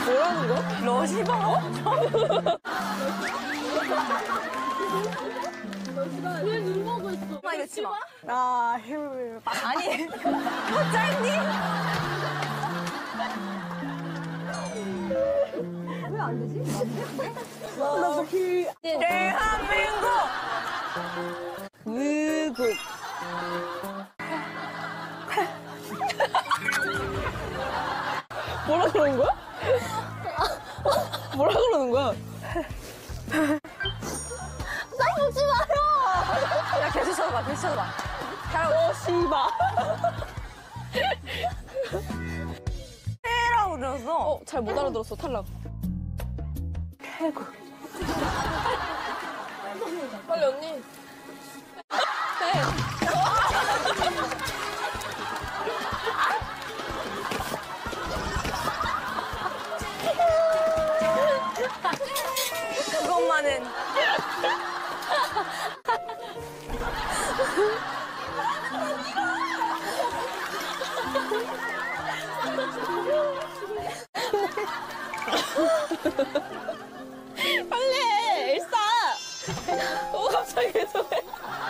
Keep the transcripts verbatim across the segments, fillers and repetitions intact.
뭐라는 거야? 러시바? 왜 눈 보고 있어? 아, 이거 치마. 나 힘을 빠. 아니, 뭐 짧니? 왜 안 되지? 나도 힐. 대한민국! 무국. 뭐라 그러는 거야? 뭐라 그러는 거야? 싸우지 마요! 야, 계속 쳐봐, 계속 쳐봐. 잘하고. 어, 씨바. 해라고 들었어. 어, 잘 못 알아들었어, 탈락. 태국. 빨리 언니. 해. 그것만은. 빨리 해, 엘사. 어, 갑자기 왜 저래?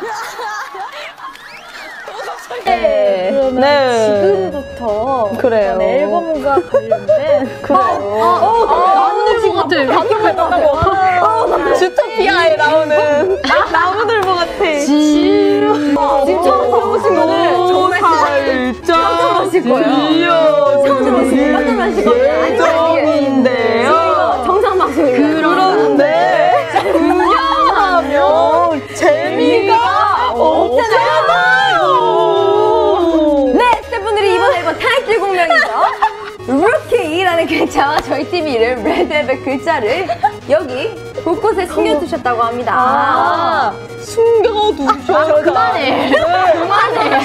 어, 갑자기. 네. 그러면 네. 지금부터 그래요. 일단 앨범과 관련된 그래요. 아, 어, 나무늘 것 같아. 나무늘 같다고. 주토피아에 나오는 나무늘보 같아. 지금 처음 들어보신 거는 정말 살짝 하실 거예요. 처음 들어보신 거 깜짝 놀라실 거예요. 예정인데요. 정상 방송. 그런데 그냥하면 재미가 없잖아요. 네, 스태프분들이 이번 앨범 타이틀곡명이죠. 루키라는 글자와 저희 팀 이름 레드벨벳 글자를 여기 곳곳에 숨겨두셨다고 합니다. 아, 숨겨두셨다. 그만해. 그만해.